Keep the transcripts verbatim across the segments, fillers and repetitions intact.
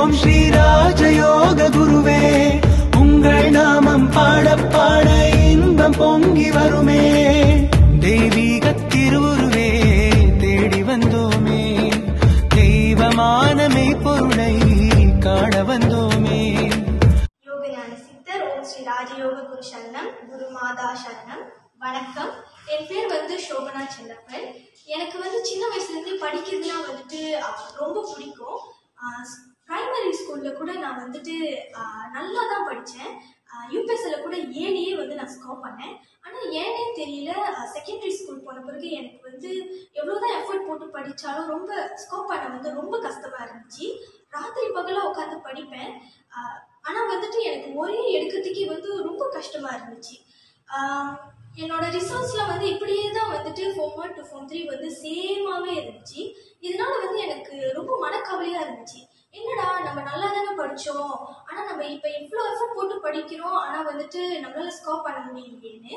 ஓம் ஸ்ரீ ராஜயோக குருவே உங்கள் நாமம் பாட பாட இன்பம் பொங்கி வருமே தெய்வீக திருவுருவே தேடி வந்தோமே தெய்வமானமே பொருளை காண வந்தோமே. யோகஞான சித்தர் ஓம் ஸ்ரீ ராஜயோக குரு சரணம் குரு மாதா சரணம். வணக்கம், என் பேர் வந்து சோபனா செல்லப்பன். எனக்கு வந்து சின்ன வயசுலேருந்து படிக்கிறதுலாம் வந்துட்டு ரொம்ப பிடிக்கும். ப்ரைமரி ஸ்கூலில் கூட நான் வந்துட்டு நல்லா தான் படித்தேன். யூபிஎஸ்சியில் கூட ஏழையே வந்து நான் ஸ்கோர் பண்ணேன். ஆனால் ஏனே தெரியல, செகண்டரி ஸ்கூல் போன பிறகு எனக்கு வந்து எவ்வளோதான் எஃபர்ட் போட்டு படித்தாலும் ரொம்ப ஸ்கோர் பண்ண வந்து ரொம்ப கஷ்டமாக இருந்துச்சு. ராத்திரி பகலாக உட்காந்து படிப்பேன். ஆனால் வந்துட்டு எனக்கு ஒரே எடுக்கிறதுக்கே வந்து ரொம்ப கஷ்டமாக இருந்துச்சு. என்னோட ரிசல்ட்ஸ்லாம் வந்து இப்படியே தான் வந்துட்டு form one to form three வந்து சேமாகவே இருந்துச்சு. இதனால வந்து எனக்கு ரொம்ப மனக்கவலையாக இருந்துச்சு. என்னடா நம்ம நல்லா தானே படித்தோம், ஆனால் நம்ம இப்போ இவ்வளோ எஃபர்ட் போட்டு படிக்கிறோம், ஆனால் வந்துட்டு நம்மளால ஸ்கோர் பண்ண முடியலையேன்னு.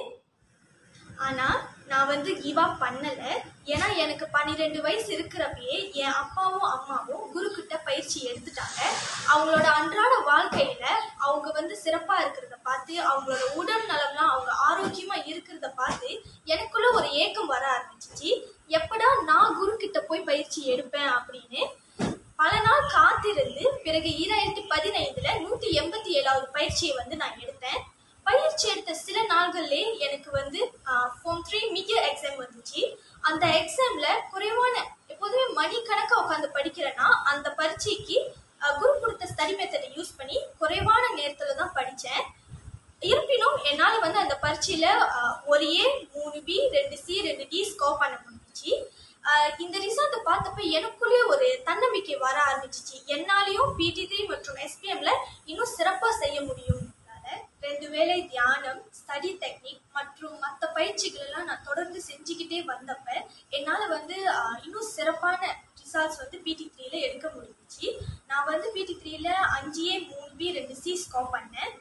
ஆனால் நான் வந்து கிவ் அப் பண்ணலை. ஏன்னா எனக்கு பன்னிரெண்டு வயசு இருக்கிறப்பயே என் அப்பாவும் அம்மாவும் குருக்கிட்ட பயிற்சி எடுத்துட்டாங்க. அவங்களோட அன்றாட வாழ்க்கையில அவங்க வந்து சிறப்பாக இருக்கிறத பார்த்து, அவங்களோட உடல் நலம்லாம் அவங்க ஆரோக்கியமாக இருக்கிறத பார்த்து எனக்குள்ள ஒரு ஏக்கம் வர ஆரம்பிச்சிச்சு. எப்படா நான் குருக்கிட்ட போய் பயிற்சி எடுப்பேன் அப்படின்னு பல நாள் காத்திருந்து பிறகு ஈராயிரத்தி பதினைந்துல நூற்றி எண்பத்தி ஏழாவது பயிற்சியை வந்து நான் எடுத்தேன். பயிற்சி எடுத்த சில நாள்கள்லே எனக்கு வந்து ஃபோம் த்ரீ மிக எக்ஸாம் வந்துச்சு. அந்த எக்ஸாம்ல குறைவான, எப்போதுமே மணிக்கணக்காக உட்காந்து படிக்கிறேன்னா அந்த பரீட்சைக்கு குரு கொடுத்த ஸ்டடி மெத்தடை யூஸ் பண்ணி குறைவான நேரத்துல தான் படித்தேன். இருப்பினும் என்னால் வந்து அந்த பரீட்சையில ஒரு ஏ மூணு பி ரெண்டு சி ரெண்டு டி ஸ்கோர் பண்ண முடிஞ்சிச்சு. இந்த ரிசல்ட்டை பார்த்தப்ப எனக்குள்ளேயே ஒரு தன்னம்பிக்கை வர ஆரம்பிச்சிச்சு. என்னாலையும் பிடி த்ரீ மற்றும் எஸ்பிஎம்ல இன்னும் சிறப்பாக செய்ய முடியும். ரெண்டு வேளை தியானம், ஸ்டடி டெக்னிக் மற்றும் மற்ற பயிற்சிகள் எல்லாம் நான் தொடர்ந்து செஞ்சுக்கிட்டே வந்தப்ப என்னால் வந்து இன்னும் சிறப்பான ரிசல்ட்ஸ் வந்து பிடி த்ரீல எடுக்க முடிஞ்சிச்சு. நான் வந்து பிடி த்ரீல அஞ்சு ஏ மூணு பி ரெண்டு சி ஸ்கோர் பண்ணேன்.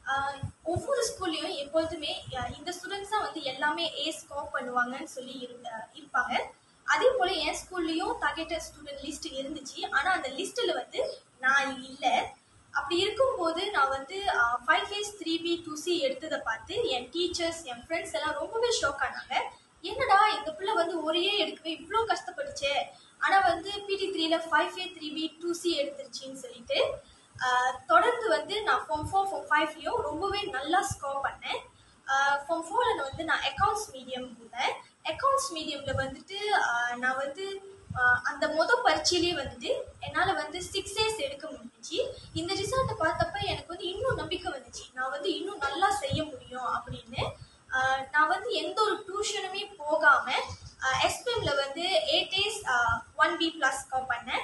ஒவ்வொரு ஸ்கூல்லையும் எப்பொழுதுமே இந்த ஸ்டூடெண்ட்ஸ் தான் வந்து எல்லாமே ஏ ஸ்கோர் பண்ணுவாங்கன்னு சொல்லி இருந்த இருப்பாங்க. அதே போல என் ஸ்கூல்லையும் டார்கெட்டட் ஸ்டூடெண்ட் லிஸ்ட் இருந்துச்சு. ஆனால் அந்த லிஸ்ட்டில் வந்து நான் இல்லை. அப்படி இருக்கும்போது நான் வந்து five A's three B two C எடுத்ததை பார்த்து என் டீச்சர்ஸ், என் ஃப்ரெண்ட்ஸ் எல்லாம் ரொம்பவே ஷாக் ஆனாங்க. என்னடா இந்த பிள்ளை வந்து ஒரே எடுக்கவே இவ்வளோ கஷ்டப்பட்டுச்சே, ஆனால் வந்து பிடி த்ரீல five A three B two C எடுத்துருச்சின்னு சொல்லிட்டு தொடர்ந்து வந்து நான் ஃபோம் ஃபோர் ஃபோம் ஃபைவ்லையும் ரொம்பவே நல்லா ஸ்கோர் பண்ணேன். ஃபோம் ஃபோரில் வந்து நான் அக்கௌண்ட்ஸ் மீடியம் போனேன். அக்கௌண்ட்ஸ் மீடியமில் வந்துட்டு நான் வந்து அந்த மொதல் பரீட்சையிலே வந்துட்டு என்னால் வந்து சிக்ஸ் ஏஸ் எடுக்க முடிஞ்சிச்சு. இந்த ரிசல்ட்டை பார்த்தப்ப எனக்கு வந்து இன்னும் நம்பிக்கை வந்துச்சு, நான் வந்து இன்னும் நல்லா செய்ய முடியும் அப்படின்னு. நான் வந்து எந்த ஒரு டியூஷனுமே போகாமல் எஸ்பிஎம்ல வந்து eight A's one B plus score பண்ணேன்.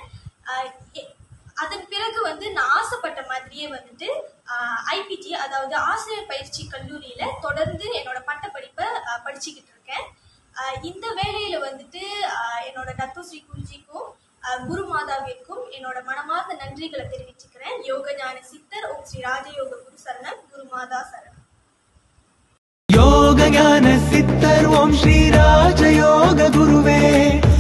அதன் பிறகு வந்து நான் ஆசைப்பட்ட மாதிரியே வந்துட்டு ஐபிடி, அதாவது ஆசிரியர் பயிற்சி கல்லூரியில் தொடர்ந்து என்னோட பட்டப்படிப்பை படிச்சுக்கிட்டு இருக்கேன். இந்த வேலையில வந்துட்டு என்னோட டத்தோஸ்ரீ குருஜிக்கும் குரு மாதாவிற்கும் என்னோட மனமார்ந்த நன்றிகளை தெரிவிச்சுக்கிறேன். யோகஞான சித்தர் ஓம் ஸ்ரீ ராஜயோக குரு சரணம் குரு மாதா சரணம். யோகஞான சித்தர் ஓம் ஸ்ரீ ராஜயோக குருவே